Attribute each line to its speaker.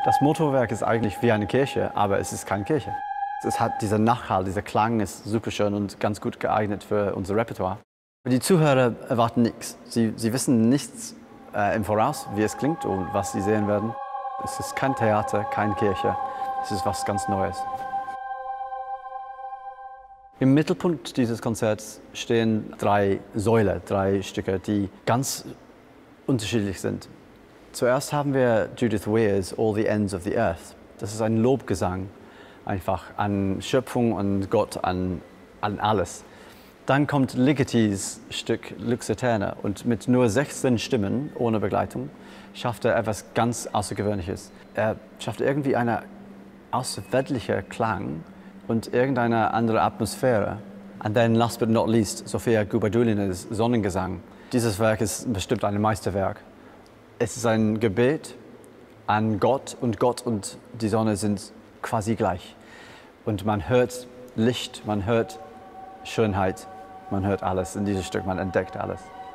Speaker 1: Das Motorwerk ist eigentlich wie eine Kirche, aber es ist keine Kirche. Es hat dieser Nachhall, dieser Klang ist super schön und ganz gut geeignet für unser Repertoire. Die Zuhörer erwarten nichts. Sie wissen nichts im Voraus, wie es klingt und was sie sehen werden. Es ist kein Theater, keine Kirche. Es ist was ganz Neues. Im Mittelpunkt dieses Konzerts stehen drei Säulen, drei Stücke, die ganz unterschiedlich sind. Zuerst haben wir Judith Weir's All the Ends of the Earth. Das ist ein Lobgesang, einfach an Schöpfung und Gott, an alles. Dann kommt Ligetis Stück Lux Aeterna und mit nur 16 Stimmen ohne Begleitung schafft er etwas ganz Außergewöhnliches. Er schafft irgendwie einen außerweltlichen Klang und irgendeine andere Atmosphäre. And then, last but not least, Sofia Gubadoulinas Sonnengesang. Dieses Werk ist bestimmt ein Meisterwerk. Es ist ein Gebet an Gott und die Sonne sind quasi gleich. Und man hört Licht, man hört Schönheit, man hört alles in diesem Stück, man entdeckt alles.